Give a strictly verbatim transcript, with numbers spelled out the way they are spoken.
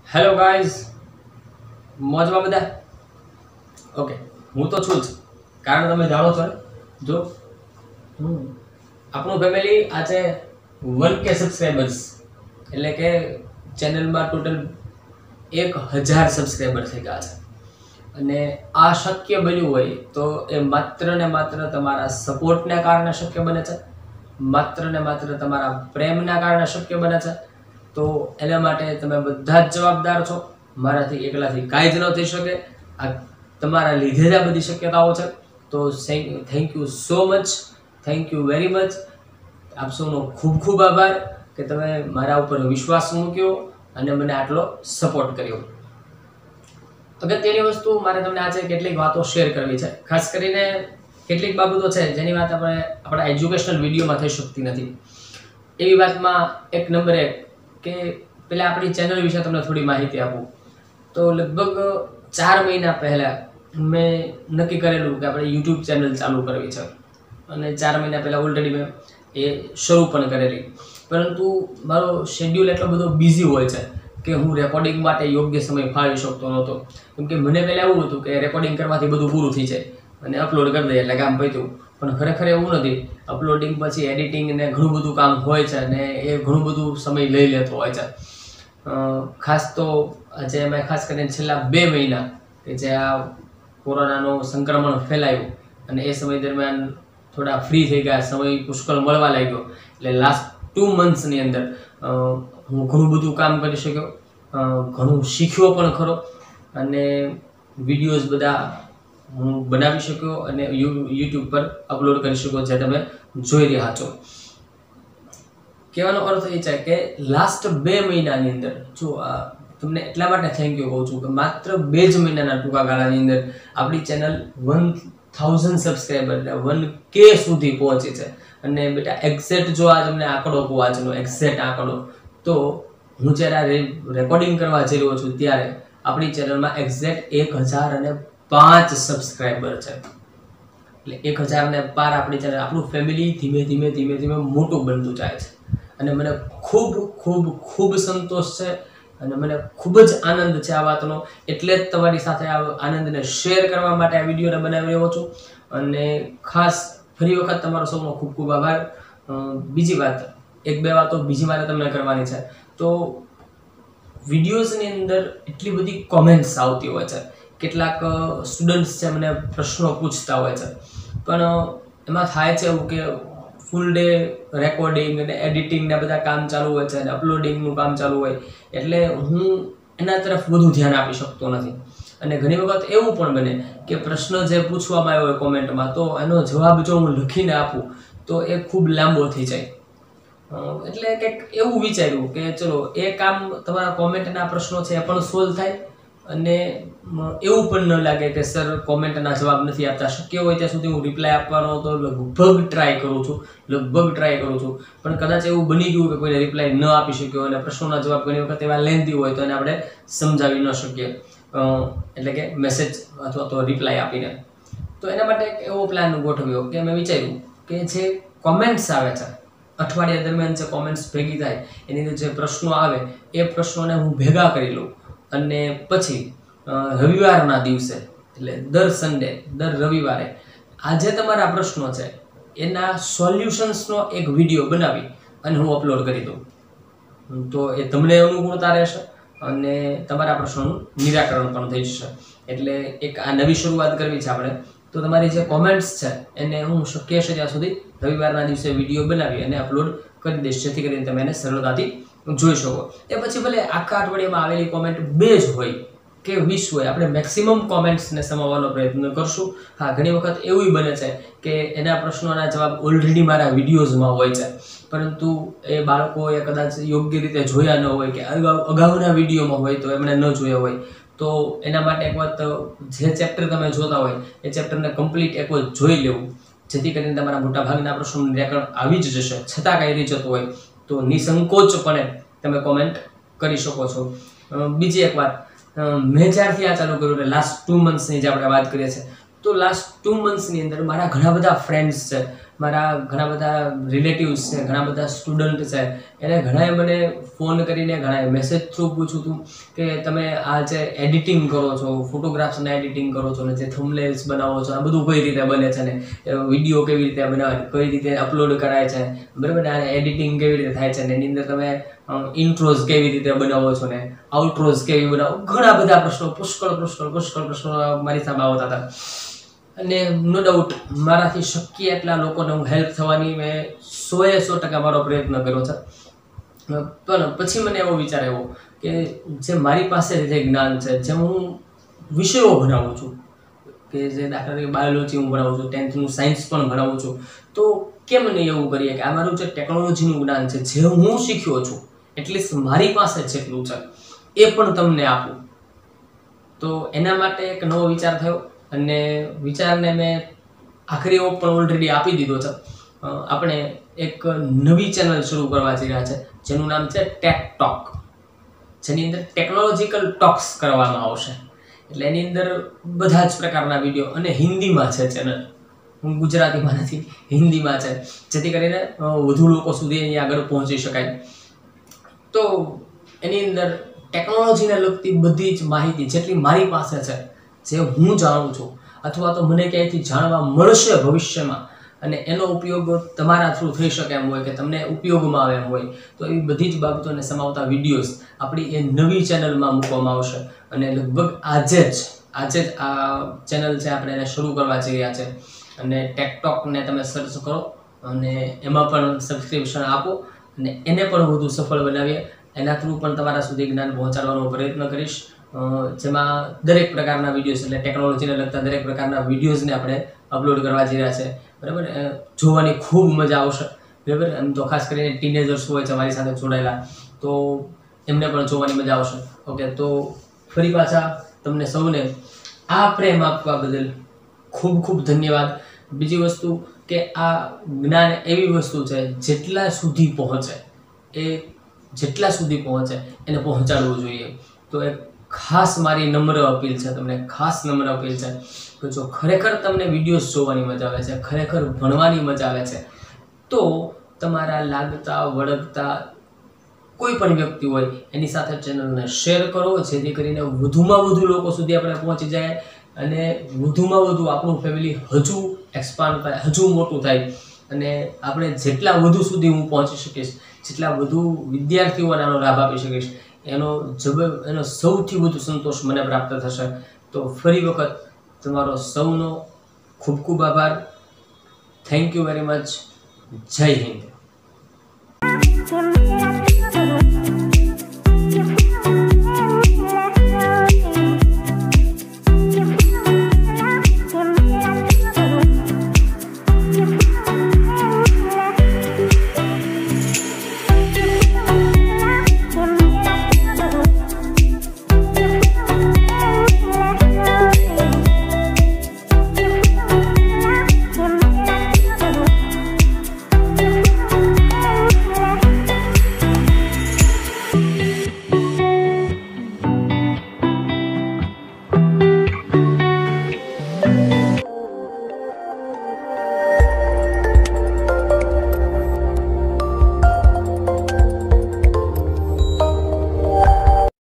Hello guys, મોજમાં બધા? Okay, હું તો છું જ, કારણ તમે જાણો છો ને, જો હું આપણું ફેમિલી આજે વન કે સબસ્ક્રાઈબર્સ એટલે કે ચેનલમાં ટોટલ એક હજાર સબસ્ક્રાઈબર થઈ ગયા છે. અને આ શક્ય બન્યું હોય તો એ માત્ર ને માત્ર તમારા સપોર્ટના કારણે શક્ય બને છે, માત્ર ને માત્ર તમારા પ્રેમના કારણે શક્ય બને છે. તો એના માટે તમે બધા જ જવાબદાર છો. મારાથી એકલાથી કાંઈ જ ન થઈ શકે. આ તમારા લીધે જ આ બધી શક્યતાઓ છે. તો thank you so much, thank you very much. આપ સૌનો ખૂબ ખૂબ આભાર કે તમે મારા ઉપર વિશ્વાસ મૂક્યો અને મને આટલો સપોર્ટ કર્યો. અગત્યની વસ્તુ મારે તમને આજે કેટલીક વાતો શેર કરવી છે. ખાસ કરીને કેટલીક બાબતો છે જેની વાત આપણે આપણા એજ્યુકેશનલ વિડીયોમાં થઈ શકતી નથી. એવી વાતમાં એક નંબર એક કે પહેલાં આપણી ચેનલ વિશે તમને થોડી માહિતી આપું તો લગભગ ચાર મહિના પહેલાં મેં નક્કી કરેલું કે આપણે યુટ્યુબ ચેનલ ચાલુ કરવી છે. અને ચાર મહિના પહેલાં ઓલરેડી મેં એ શરૂ પણ કરેલી. પરંતુ મારો શેડ્યુલ એટલો બધો બિઝી હોય છે કે હું રેકોર્ડિંગ માટે યોગ્ય સમય ફાળવી શકતો નહોતો. કેમ કે મને પહેલાં એવું હતું કે રેકોર્ડિંગ કરવાથી બધું પૂરું થઈ જાય અને અપલોડ કરી દઈએ એટલે કામ પત્યું. પણ ખરેખર એવું નથી. અપલોડિંગ પછી એડિટિંગ ને ઘણું બધું કામ હોય છે અને એ ઘણું બધું સમય લઈ લેતો હોય છે. ખાસ તો જે મેં ખાસ કરીને છેલ્લા બે મહિના કે જે આ કોરોનાનું સંક્રમણ ફેલાયું અને એ સમય દરમિયાન થોડા ફ્રી થઈ ગયા, સમય પુષ્કળ મળવા લાગ્યો. એટલે લાસ્ટ ટુ મંથ્સની અંદર હું ઘણું બધું કામ કરી શક્યો, ઘણું શીખ્યો પણ ખરો અને વિડીયોઝ બધા હું બનાવી શક્યો અને યુટ્યુબ પર અપલોડ કરી શક્યો જે તમે જોઈ રહ્યા છો. કહેવાનો અર્થ એ છે કે લાસ્ટ બે મહિનાની અંદર જો આ તમને એટલા માટે થેન્ક યુ કહું છું કે માત્ર બે જ મહિનાના ટૂંકા ગાળાની અંદર આપણી ચેનલ વન થાઉઝન્ડ સબસ્ક્રાઈબર એટલે વન કે સુધી પહોંચી છે. અને બેટા એક્ઝેક્ટ જો આ તમને આંકડો કહું, આજનો એક્ઝેક્ટ આંકડો, તો હું જ્યારે રેકોર્ડિંગ કરવા જઈ રહ્યો છું ત્યારે આપણી ચેનલમાં એક્ઝેક્ટ એક હજાર અને પાંચ સબસ્ક્રાઈબર છે. એટલે એક હજાર ને પાર આપણી ચેનલ, આપણું ફેમિલી ધીમે ધીમે ધીમે ધીમે મોટું બનતું જાય છે. અને મને ખૂબ ખૂબ ખૂબ સંતોષ છે અને મને ખૂબ જ આનંદ છે આ વાતનો. એટલે જ તમારી સાથે આ આનંદને શેર કરવા માટે આ વિડીયોને બનાવી રહ્યો છું. અને ખાસ ફરી વખત તમારો સૌનો ખૂબ ખૂબ આભાર. બીજી વાત, એક બે વાતો બીજી મારે તમને કરવાની છે. તો વિડીયોઝની અંદર એટલી બધી કોમેન્ટ્સ આવતી હોય છે. કેટલાક સ્ટુડન્ટ્સ છે મને પ્રશ્નો પૂછતા હોય છે, પણ એમાં થાય છે એવું કે ફૂલ ડે રેકોર્ડિંગ અને એડિટિંગ ને બધા કામ ચાલુ હોય છે અને અપલોડિંગનું કામ ચાલુ હોય એટલે હું એના તરફ વધુ ધ્યાન આપી શકતો નથી. અને ઘણી વખત એવું પણ બને કે પ્રશ્ન જે પૂછવામાં આવ્યો હોય કોમેન્ટમાં તો એનો જવાબ જો હું લખીને આપું તો એ ખૂબ લાંબો થઈ જાય. એટલે કંઈક એવું વિચાર્યું કે ચલો એ કામ તમારા કોમેન્ટના પ્રશ્નો છે એ પણ સોલ્વ થાય અને એવું પણ ન લાગે કે સર કોમેન્ટના જવાબ નથી આપતા. શક્ય હોય ત્યાં સુધી હું રિપ્લાય આપવાનો તો લગભગ ટ્રાય કરું છું લગભગ ટ્રાય કરું છું પણ કદાચ એવું બની ગયું કે કોઈને રિપ્લાય ન આપી શક્યો અને પ્રશ્નોના જવાબ ઘણી વખત એવા લેન્ધી હોય તો એને આપણે સમજાવી ન શકીએ, એટલે કે મેસેજ અથવા તો રિપ્લાય આપીને. તો એના માટે એક એવો પ્લાન ગોઠવ્યો કે મેં વિચાર્યું કે જે કોમેન્ટ્સ આવે છે અઠવાડિયા દરમિયાન, જે કોમેન્ટ્સ ભેગી થાય એની અંદર જે પ્રશ્નો આવે એ પ્રશ્નોને હું ભેગા કરી લઉં અને પછી રવિવારના દિવસે એટલે દર સન્ડે દર રવિવારે આ જે તમારા પ્રશ્નો છે એના સોલ્યુશન્સનો એક વિડીયો બનાવી અને હું અપલોડ કરી દઉં. તો એ તમને અનુકૂળતા રહેશે અને તમારા પ્રશ્નોનું નિરાકરણ પણ થઈ જશે. એટલે એક આ નવી શરૂઆત કરવી છે આપણે. તો તમારી જે કોમેન્ટ્સ છે એને હું શક્ય છે ત્યાં સુધી રવિવારના દિવસે વિડીયો બનાવી અને અપલોડ કરી દઈશ જેથી કરીને તમે એને સરળતાથી જોઈ શકો. એ પછી ભલે આખા અઠવાડિયામાં આવેલી કોમેન્ટ બે જ હોય કે વીસ હોય, આપણે મેક્સિમમ કોમેન્ટ્સને સમાવવાનો પ્રયત્ન કરશું. હા, ઘણી વખત એવું બને છે કે એના પ્રશ્નોના જવાબ ઓલરેડી મારા વિડીયોઝમાં હોય છે પરંતુ એ બાળકોએ કદાચ યોગ્ય રીતે જોયા ન હોય કે અગાઉ અગાઉના વિડીયોમાં હોય તો એમણે ન જોયા હોય. તો એના માટે એક વાત, જે ચેપ્ટર તમે જોતા હોય એ ચેપ્ટરને કમ્પ્લીટ એક વાર જોઈ લેવું જેથી કરીને તમારા મોટાભાગના પ્રશ્નોનું નિરાકરણ આવી જ જશે. છતાં કાંઈ રહી જતું હોય તો નિસંકોચપણે તમે કોમેન્ટ કરી શકો છો. બીજી એક વાત, મેં જ્યારથી આ ચાલુ કર્યું એટલે લાસ્ટ ટુ મંથ્સની જે આપણે વાત કરીએ છીએ તો લાસ્ટ ટુ મંથ્સની અંદર મારા ઘણા બધા ફ્રેન્ડ્સ છે, મારા ઘણા બધા રિલેટિવ્સ છે, ઘણા બધા સ્ટુડન્ટ છે, એને ઘણાએ મને ફોન કરીને ઘણાએ મેસેજ થ્રુ પૂછ્યું હતું કે તમે આ જે એડિટિંગ કરો છો, ફોટોગ્રાફ્સને એડિટિંગ કરો છો ને જે થંબનેલ્સ બનાવો છો, આ બધું કઈ રીતે બને છે ને વિડીયો કેવી રીતે બનાવે, કઈ રીતે અપલોડ કરાય છે, બરાબર ને આ એડિટિંગ કેવી રીતે થાય છે ને એની અંદર તમે ઇન્ટ્રોઝ કેવી રીતે બનાવો છો ને આઉટ્રોઝ કેવી બનાવો, ઘણા બધા પ્રશ્નો પુષ્કળ પુષ્કળ પુષ્કળ પ્રશ્નો મારી સામે આવતા હતા. અને નો ડાઉટ મારાથી શક્ય એટલા લોકોને હું હેલ્પ થવાની મેં સો એ સો ટકા મારો પ્રયત્ન કર્યો છે. પણ પછી મને એવો વિચાર આવ્યો કે જે મારી પાસે જે જ્ઞાન છે, જે હું વિષયો ભણાવું છું, કે જે દાખલા તરીકે બાયોલોજી હું ભણાવું છું, ટેન્થનું સાયન્સ પણ ભણાવું છું, તો કેમ નહીં એવું કરીએ કે આ મારું જે ટેકનોલોજીનું જ્ઞાન છે, જે હું શીખ્યો છું, એટલીસ્ટ મારી પાસે જેટલું છે એ પણ તમને આપું. તો એના માટે એક નવો વિચાર થયો અને વિચારને મેં આખરી ઓપ પણ ઓલરેડી આપી દીધો છે. આપણે એક નવી ચેનલ શરૂ કરવા જઈ રહ્યા છે જેનું નામ છે ટેક ટોક, જેની અંદર ટેકનોલોજીકલ ટોક્સ કરવામાં આવશે. એટલે એની અંદર બધા જ પ્રકારના વિડીયો, અને હિન્દીમાં છે ચેનલ, હું ગુજરાતીમાં નથી, હિન્દીમાં છે, જેથી કરીને વધુ લોકો સુધી અહીં આગળ પહોંચી શકાય. તો એની અંદર ટેકનોલોજીને લગતી બધી જ માહિતી જેટલી મારી પાસે છે, જે હું જાણું છું અથવા તો મને ક્યાંયથી જાણવા મળશે ભવિષ્યમાં, અને એનો ઉપયોગ તમારા થ્રુ થઈ શકે એમ હોય કે તમને ઉપયોગમાં આવે એમ હોય, તો એવી બધી જ બાબતોને સમાવતા વિડીયોઝ આપણી એ નવી ચેનલમાં મૂકવામાં આવશે. અને લગભગ આજે જ આજે જ આ ચેનલ છે આપણે એને શરૂ કરવા જઈ રહ્યા છે. અને ટેકટોકને તમે સર્ચ કરો અને એમાં પણ સબસ્ક્રિપ્શન આપો અને એને પણ વધુ સફળ બનાવીએ. એના થ્રુ પણ તમારા સુધી જ્ઞાન પહોંચાડવાનો પ્રયત્ન કરીશ, જેમાં દરેક પ્રકારના વિડીયોઝ એટલે ટેકનોલોજીને લગતા દરેક પ્રકારના વિડીયોઝને આપણે અપલોડ કરવા જઈ રહ્યા છે. બરાબર, જોવાની ખૂબ મજા આવશે. બરાબર, એમ તો ખાસ કરીને ટીનેજર્સ હોય છે મારી સાથે જોડાયેલા, તો એમને પણ જોવાની મજા આવશે. ઓકે, તો ફરી પાછા તમને સૌને આ પ્રેમ આપવા બદલ ખૂબ ખૂબ ધન્યવાદ. બીજી વસ્તુ કે આ જ્ઞાન એવી વસ્તુ છે જેટલા સુધી પહોંચે એ જેટલા સુધી પહોંચે એને પહોંચાડવું જોઈએ. તો એક ખાસ મારી નમ્ર અપીલ છે તમને, ખાસ નમ્ર અપીલ છે કે જો ખરેખર તમને વિડીયોઝ જોવાની મજા આવે છે, ખરેખર ભણવાની મજા આવે છે, તો તમારા લાગતા વળગતા કોઈ પણ વ્યક્તિ હોય એની સાથે ચેનલને શેર કરો, જેથી કરીને વધુમાં વધુ લોકો સુધી આપણે પહોંચી જાય અને વધુમાં વધુ આપણું ફેમિલી હજુ એક્સપાન્ડ થાય, હજુ મોટું થાય, અને આપણે જેટલા વધુ સુધી હું પહોંચી શકીશ, જેટલા વધુ વિદ્યાર્થીઓને આનો લાભ આપી શકીશ, એનો જબ એનો સૌથી વધુ સંતોષ મને પ્રાપ્ત થશે. તો ફરી વખત તમારો સૌનો ખૂબ ખૂબ આભાર. Thank you very much. જય હિન્દ.